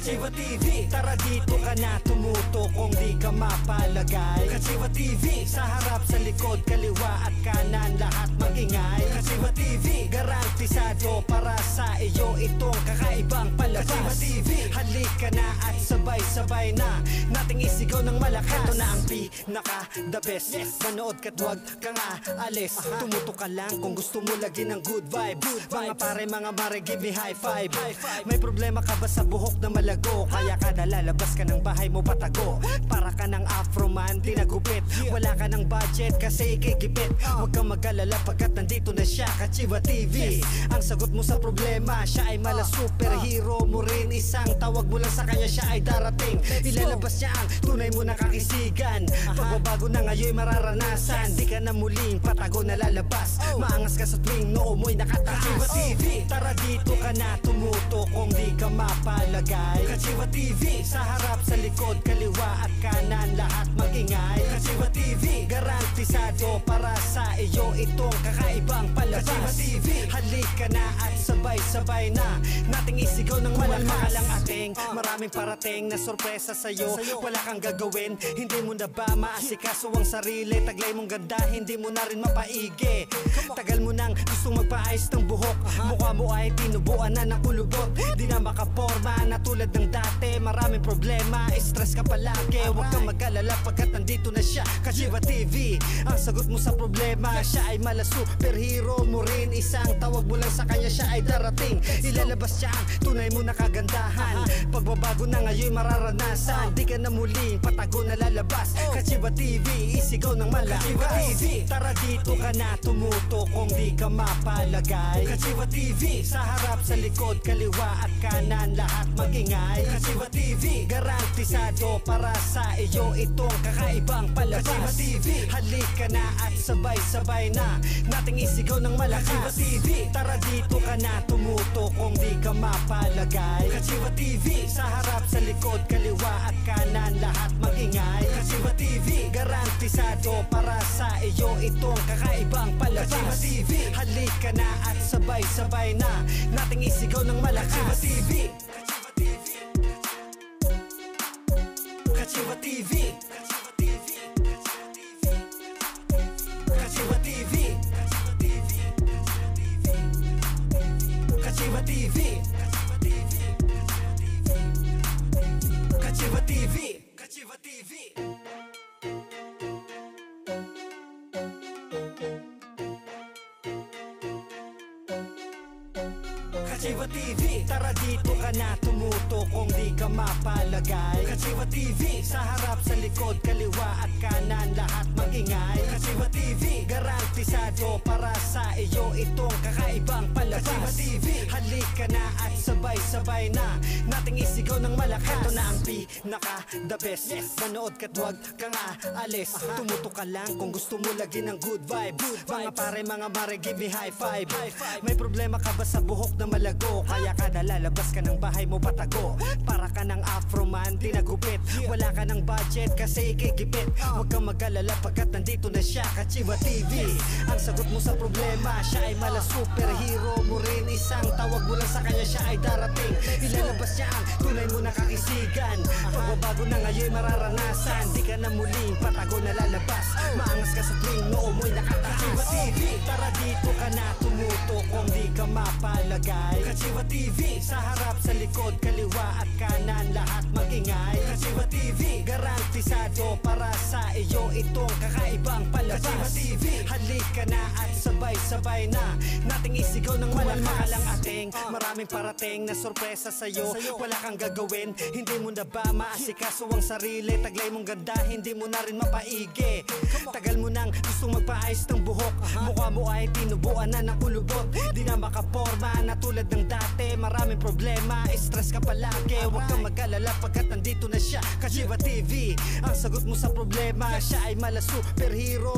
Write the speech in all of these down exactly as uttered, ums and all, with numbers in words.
Kachiwa T V, tara dito ka na tumuto kung di ka mapalagay. Kachiwa T V, sa harap, sa likod, kaliwa at kanan lahat magingay. Kachiwa T V, garantisado para sa iyo itong kakaibang palabas. Kachiwa T V, halika na at sabay-sabay na nating isigaw ng malakas. Ito na ang pinaka the best, yes. Manood ka't wag kang aalis. Tumuto ka lang kung gusto mo lagi ng good vibe. Mga pare, mga mare, give me high five. May problema ka ba sa buhok na malago? Kaya ka nalalabas ka ng bahay mo patago. Para ka ng afro man, di nagupit. Wala ka ng budget kasi ikigipit. Huwag kang mag-alala pagkat nandito na siya, Kachiwa T V. Ang sagot mo sa problema, siya ay mala superhero mo rin. Isang tawag mo lang sa kanya, siya ay darating. Ilalabas niya ang tunay mo na kakisigan. Pagbabago na ngayon mararanasan. Di ka na muling patago na lalabas. Maangas ka sa tuwing noo mo'y nakataas. Kachiwa T V, tara dito ka na tumuto kung di ka mapalagay. Kachiwa T V, sa harap, sa likod, kaliwa at kanan lahat magingay. Kachiwa T V, garantisado para sa iyo itong kakaibang palabas. Kachiwa T V, halika na at sabay-sabay na nating isigaw ng malakas. Lang ating maraming parating na sorpresa sa'yo. Wala kang gagawin, hindi mo na ba maasikaso ang sarili? Taglay mong ganda, hindi mo na rin mapaigi. Tagal mo nang gustong magpaayos ng buhok. Mukha mo ay tinubuan na ng kulubot. Di na makaporma na tulad ng dati. Maraming problema, stress ka palagi. Huwag kang mag-alala pagkat nandito na siya, Kachiwa T V. Ang sagot mo sa problema, siya ay mala superhero mo rin. Isang tawag mo lang sa kanya, siya ay darating. Ilalabas siya ang tunay mo na kagandahan. Pagbabago na ngayon mararanasan. Di ka na muling patago na lalabas. Kachiwa T V, isigaw ng malakas. Kachiwa T V, tara dito ka na tumuto kung di ka mapalagay. Kachiwa T V, sa harap, sa likod, kaliwa at kanan lahat magingay. Kachiwa T V, garantisado para sa iyo itong kakaibang palabas. Kachiwa T V, halika na at sabay-sabay na nating isigaw ng malakas. Kachiwa T V, tara dito ka na tumuto kung di ka mapalagay. Kachiwa T V, sa harap, sa likod, kaliwa at kanan lahat magingay. Kachiwa T V, garantisado para sa iyo itong kakaibang palabas. Kachiwa T V, halika na at sabay-sabay na nating isigaw ng malakas. Kachiwa T V, Kachiwa T V, Kachiwa T V, Kachiwa T V, Kachiwa T V, Kachiwa T V. Kachiwa T V, tara dito ka na tumuto kung di ka mapalagay. Kachiwa T V, sa harap, sa likod, kaliwa at kanan lahat magingay. Kachiwa T V, garantisado para sa iyo itong kakaibang palabas. Kachiwa T V, halika na at sabay-sabay na nating isigaw ng malakas. Ito na ang pinaka the best, yes. Manood ka't wag kang aalis. Tumuto ka lang kung gusto mo lagi ng good vibe. Mga pare, mga mare, give me high five. May problema ka ba sa buhok na malago? Kaya ka nalalabas ka ng bahay mo patago. Para ka ng afro man, di nagupit. Wala ka ng budget kasi ikigipit. Huwag kang mag-alala pagkat nandito na siya, Kachiwa T V. Ang sagot mo sa problema, siya ay mala superhero mo rin. Isang tawag mo lang sa kanya, siya ay darating. Ilalabas niya ang tunay mo na kakisigan. Pagbabago na ngayon mararanasan. Di ka na muling patago na lalabas. Maangas ka sa tuwing noo mo'y nakataas. Kachiwa T V, tara dito ka na tumuto kung di ka mapalagay. Kachiwa T V, sa harap, sa likod, kaliwa at kanan lahat magingay. Kachiwa T V, garantisado para sa iyo itong kakaibang palabas. Kachiwa T V, halika na at sabay-sabay na nating isigaw ng malakas. Lang ating maraming parating na sorpresa sa'yo. Wala kang gagawin, hindi mo na ba maasikaso ang sarili? Taglay mong ganda, hindi mo na rin mapaigi. Tagal mo nang gustong magpaayos ng buhok. Mukha mo ay tinubuan na ng kulubot. Di na makaporma na tulad ng dati. Maraming problema, stress ka palagi. Huwag kang mag-alala pagkat nandito na siya, Kachiwa T V. Ang sagot mo sa problema, siya ay mala superhero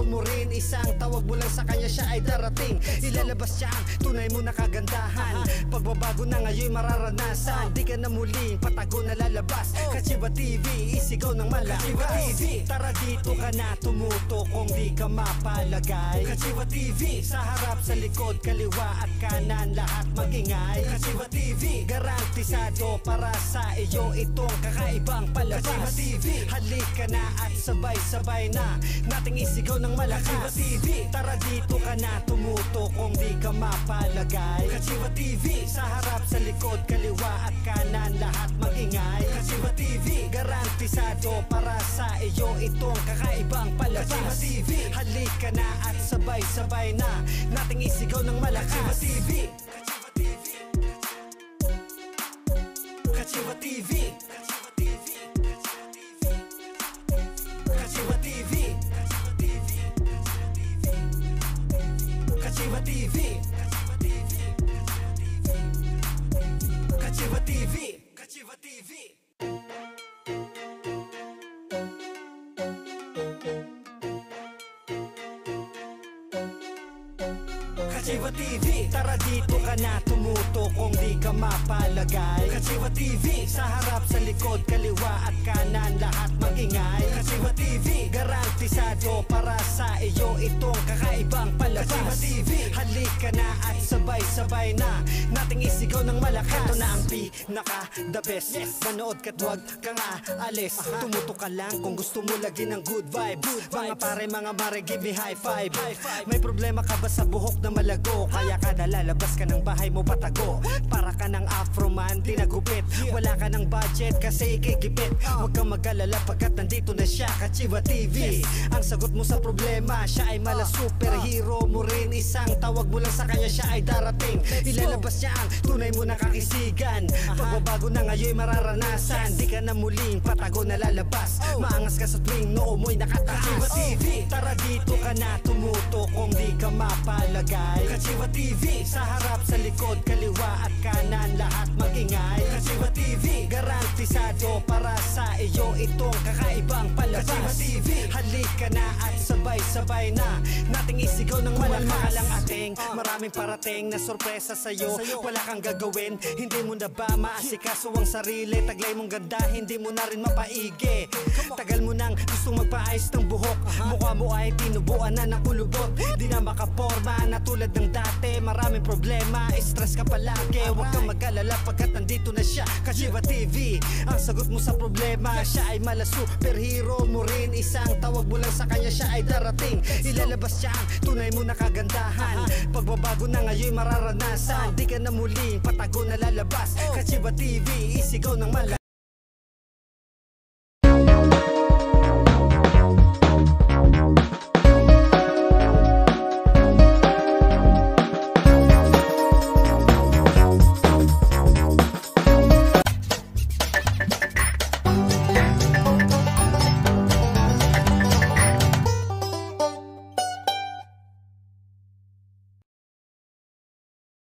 mo rin isang tawag mo lang sa kanya, siya ay darating. Ilalabas siya ang tunay mo na kagandahan. Pagbabago na ngayon mararanasan, di ka na muling patago na lalabas. Kachiba T V, isigaw ng malakas. Kachiba T V, tara dito ka na tumuto kung di ka mapalagay. Kachiba T V, sa harap, sa likod, kaliwa at kanan, lahat magingay. Kachiba T V, garantisado para sa iyo itong kakaibang palabas. Kachiba T V, halika na at sabay-sabay na nating isigaw ng malakas. Kachiba T V, tara dito ka na tumuto kung di ka mapalagay. Kachiba T V, sa harap, sa likod, kaliwa at kanan, lahat magingay. Kachiba T V, garantisado para sa iyo itong kakaibang palabas. Kachiba T V, halika na at sabay-sabay na nating isigaw ng malakas. Kachiba T V, Kachiba T V, Kachiba T V, Kachiba T V, Kachiba T V, Kachiba T V. Kachiba T V, tara dito ka na tumuto kung di ka mapalagay. Kachiba T V, sa harap, sa likod, kaliwa at kanan, lahat magingay. Kachiba T V, garantisado para sa iyo itong kakaibang palabas. Kachiba T V, halika na at sabay-sabay na nating isigaw ng malakas. Ito na ang pinaka the best, manood ka't wag kang aalis. Tumuto ka lang kung gusto mo lagi ng good vibe. Mga pare, mga mare, give me high five. May problema ka ba sa buhok na malago? Kaya ka nalalabas ka ng bahay mo patago. Para ka ng afro man, tinagupit. Wala ka ng budget kasi ikikipit. Huwag kang mag-alala pagkat nandito na siya, Kachiba T V. Ang sagot mo sa problema, siya ay mala superhero mo rin. Isang tawag mo lang sa kanya, siya ay darating. Ilalabas niya ang tunay mo na kakisigan. Pagbabago na ngayon mararanasan, di ka na muling patago na lalabas. Maangas ka sa tuwing noo mo'y nakataas. Kachiba T V, tara dito ka na tumuto kung di ka mapalagay. Kachiba T V, sa harap, sa likod, kaliwa at kanan, lahat magingay. Kachiba T V, garantisado para sa iyo itong kakaibang palabas. Kachiba T V, halika na at sabay-sabay na nating isigaw ng malakas. Kumalma lang ating maraming parating na sorpresa sa'yo. Wala kang gagawin, hindi mo na ba maasikaso ang sarili? Taglay mong ganda, hindi mo na rin mapaigi. Tagal mo nang gustong magpaayos ng buhok, mukha mo ay tinubuan na ng kulubot. Di na makaporma na tulad ng dati. Maraming problema, stress ka palagi. Huwag kang mag-alala pagkat nandito na siya, Kachiba T V. Ang sagot mo sa problema, siya ay mala superhero mo rin. Isang tawag mo lang sa kanya, siya ay darating. Ilalabas siya ang tunay mo na kagandahan. Pagbabago na ngayon mararanasan, di ka na muling patago na lalabas. Kachiba T V, isigaw ng malakas.